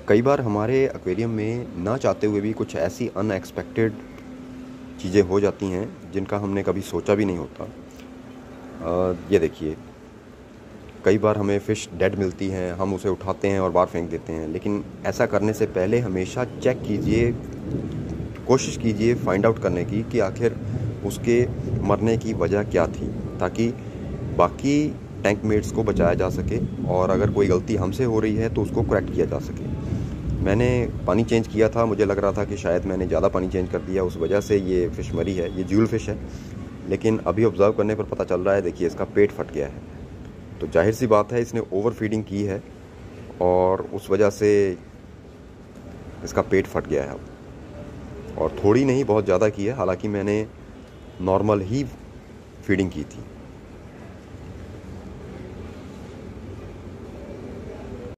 कई बार हमारे एक्वेरियम में ना चाहते हुए भी कुछ ऐसी अनएक्सपेक्टेड चीज़ें हो जाती हैं जिनका हमने कभी सोचा भी नहीं होता। ये देखिए, कई बार हमें फ़िश डेड मिलती हैं, हम उसे उठाते हैं और बाहर फेंक देते हैं, लेकिन ऐसा करने से पहले हमेशा चेक कीजिए, कोशिश कीजिए फाइंड आउट करने की कि आखिर उसके मरने की वजह क्या थी, ताकि बाकी टैंक मेट्स को बचाया जा सके और अगर कोई गलती हमसे हो रही है तो उसको करेक्ट किया जा सके। मैंने पानी चेंज किया था, मुझे लग रहा था कि शायद मैंने ज़्यादा पानी चेंज कर दिया, उस वजह से ये फ़िश मरी है। ये ज्यूल फ़िश है, लेकिन अभी ऑब्ज़र्व करने पर पता चल रहा है, देखिए इसका पेट फट गया है। तो जाहिर सी बात है इसने ओवर फीडिंग की है और उस वजह से इसका पेट फट गया है अब। और थोड़ी नहीं, बहुत ज़्यादा की है, हालांकि मैंने नॉर्मल ही फीडिंग की थी।